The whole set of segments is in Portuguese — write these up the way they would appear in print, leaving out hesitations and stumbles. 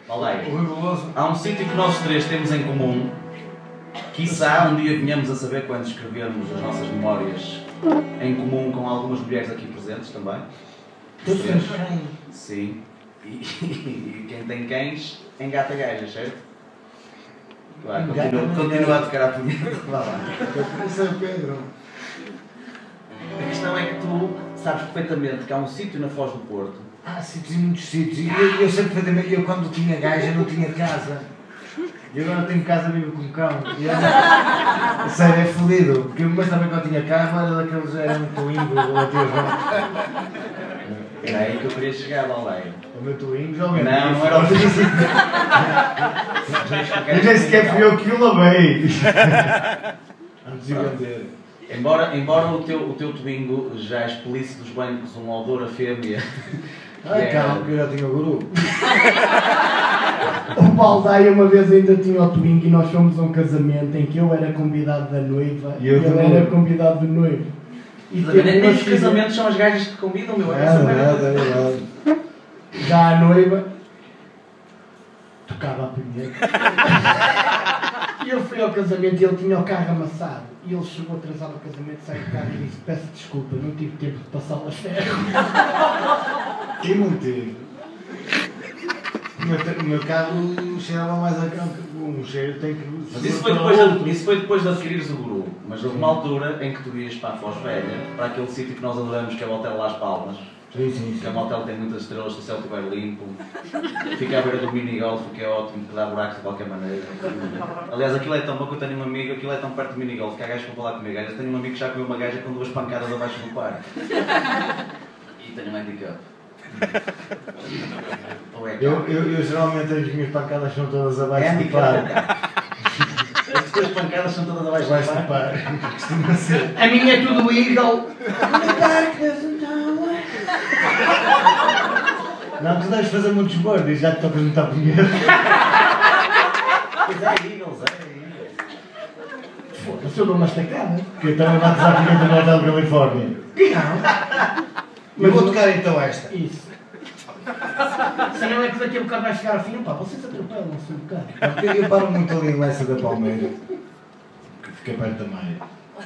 Olha aí. Há um sítio que nós três temos em comum. Quiçá um dia venhamos a saber quando escrevermos as nossas memórias em comum com algumas mulheres aqui presentes também. Todos temos cães. Sim. E quem tem cães engata gajas, certo? Vai, continua a tocar a punheta. Vá lá. Isso é Pedro. A questão é que tu sabes perfeitamente que há um sítio na Foz do Porto. Há sítios e muitos sítios. E eu sei perfeitamente, eu quando tinha gaja não tinha casa. E agora tenho casa vivo com cão. E é, sério, é fodido. Porque mas também quando tinha carro era daqueles, era um Twingo ou Era aí que eu queria chegar, Valdeiro. o meu Twingo já o mesmo. Não, não era o Twingo. Eu nem sequer fui eu que o lavei. Antes de vender. Embora o teu Twingo já expelisse dos bancos um odor a fêmea. Ai, calma, porque eu já tinha o guru. O Baldaia uma vez ainda tinha o Twingo e nós fomos a um casamento em que eu era convidado da noiva e ele era convidado do noivo. E nem os casamentos são as gajas que convidam, meu. É verdade. Já a noiva tocava a punheta. E eu fui ao casamento e ele tinha o carro amassado. E ele chegou atrasado ao casamento, saiu do carro e disse: peço desculpa, não tive tempo de passá-lo a ferro. E não tive. O meu carro cheirava mais a cão que um cheiro tem que... Mas isso foi depois de adquirires o guru. Mas houve uma altura em que tu ias para a Foz Velha, para aquele sítio que nós adoramos, que é o Hotel Las Palmas. Sim. Que é um hotel que tem muitas estrelas, se o céu estiver limpo. Fica à beira do mini-golf, que é ótimo, que dá buracos de qualquer maneira. Aliás, aquilo é tão bom que eu tenho um amigo, aquilo é tão perto do mini-golf, que há gajos que vão falar comigo. Eu tenho um amigo que já comeu uma gaja com 2 pancadas abaixo do par. E tenho um handicap. Eu geralmente as minhas pancadas são todas abaixo do par. As tuas pancadas são todas abaixo do par. Costuma ser. A minha é tudo eagle. Não, tu deves fazer muitos bordes, já te tocas muito a punheta. Pois é, eagles. Foda-se, eu dou uma estacada. Porque eu também bates a punheta no Hotel Califórnia. Não. Eu vou tocar então esta. Isso. Se não é que daqui a bocado vai chegar ao fim, pá, vocês atropelam-se um bocado. Porque eu paro muito ali em Lessa da Palmeira, que fica perto da Maia.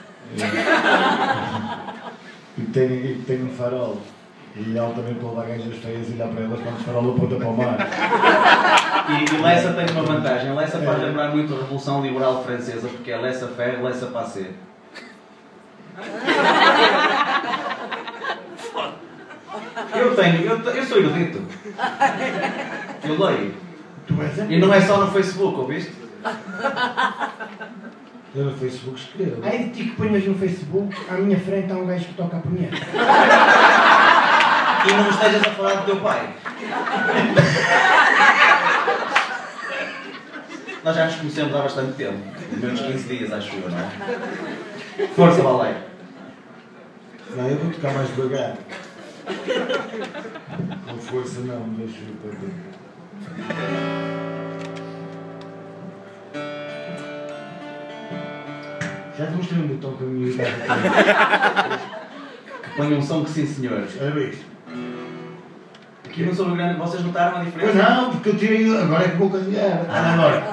E tenho um farol. E altamente para levar gajas feias e olhar para elas quando o farol aponta para o mar. E Lessa tem uma vantagem. Lessa faz lembrar muito a Revolução Liberal Francesa, porque é laissez-faire, laissez-passer. Eu sou erudito. Eu leio. E não é só no Facebook, ouviste? Eu no Facebook escrevo. Aí de ti que ponhas no Facebook, à minha frente há um gajo que toca a punheta. E não me estejas a falar do teu pai. Nós já nos conhecemos há bastante tempo. Pelo menos 15 dias, acho eu, não é? Força, Baleia. Não, eu vou tocar mais devagar. Com força não, deixa eu para dentro. Já te mostrei um botão que a minha guitarra tem. Que põe um som que sim, senhores. Olha isto. Aqui não sou grande, vocês notaram a diferença? Pois não, porque eu tirei. Agora é que vou carregar. Agora.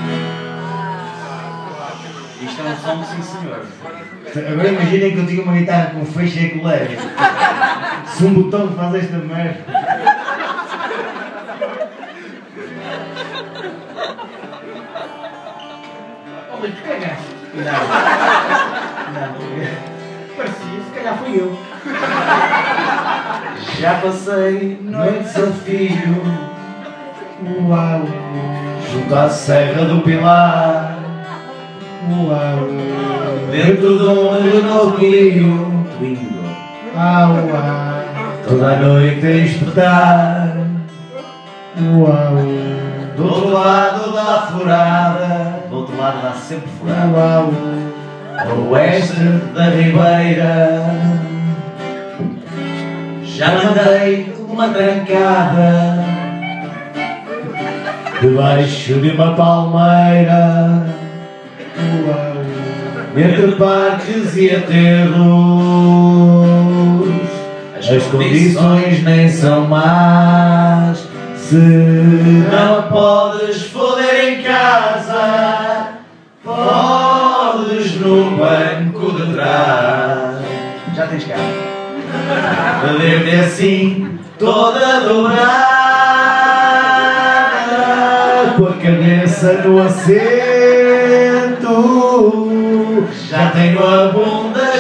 Isto é um som que sim, senhor. Agora imaginem que eu tinha uma guitarra com feixe e colégio. Se um botão faz esta merda. Oh, mas tu cagaste? Não. Parecia, se calhar fui eu. Já passei noites a fio. Uau. Junto à Serra do Pilar. Uau. Dentro de um Renault Twingo. Uau. Toda a noite a espetar. Uau. Do outro lado da furada. Do outro lado dá sempre furada. Uau. A oeste da Ribeira. Já mandei uma trancada debaixo de uma palmeira. Uau. Entre parques e aterros, as condições nem são más. Se não a podes foder em casa, podes no banco de trás. Já tens cá. Ver-te assim, toda dobrada, com a cabeça no assento. Já tenho a bunda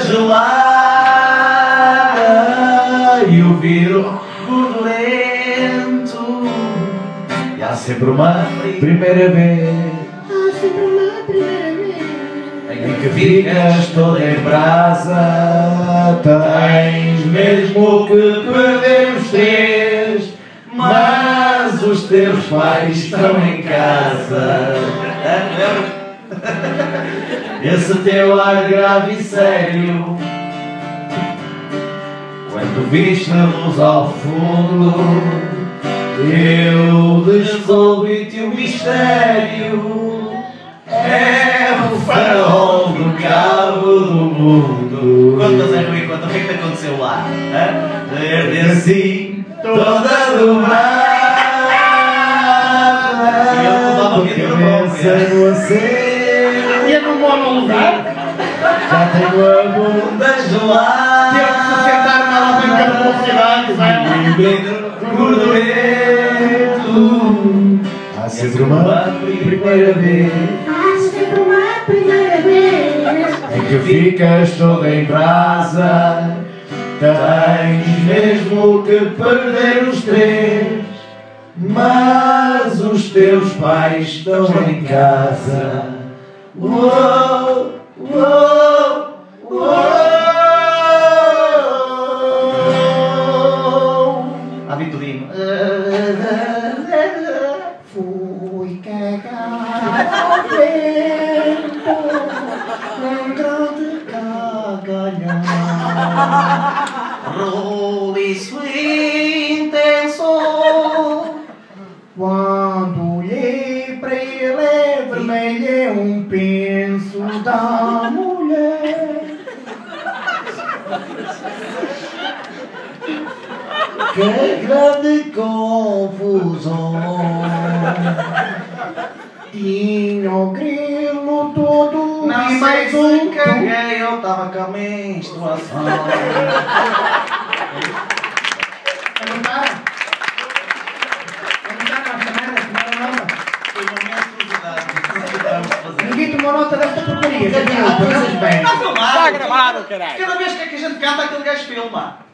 gelada e o vidro gordurento. E há sempre uma primeira vez. Há sempre uma primeira vez. Em que ficas toda em brasa, tens mesmo que perder os três, mas os teus pais estão em casa. Esse teu ar grave e sério, quando viste a luz ao fundo, eu resolvi-te o mistério. É o farol do cabo do mundo. Conta, Zé Rui, conta, o que é que te aconteceu lá? Ver-te assim, toda dobrada, com a cabeça no assento. E eu não moro no lugar. Já tenho a bunda gelada. Teve que se sentar na alavanca de velocidade, Zé. Gordurento. Há sempre uma primeira vez. Há sempre uma primeira vez. Em que ficas toda em brasa, tens mesmo que perder os três, mas os teus pais estão em casa. Uou, uou, uou. Há Vitorino. Fui cagar ao vento num grande cagalhão. Roliço intenso. Quando olhei para ele é vermelho, é um penso da mulher. Que grande confusão. Tinha o grilo todo Não e sei mais se um caguei, eu estava com a menstruação. Não está? Não está na semana, Foi uma menstruosidade. Não tivemos de fazer. ninguém tomou nota desta porcaria. Já viu? Coisas bem. Está filmado. Está a gravar, o caralho. Cada vez que é que a gente canta, aquele gajo filma.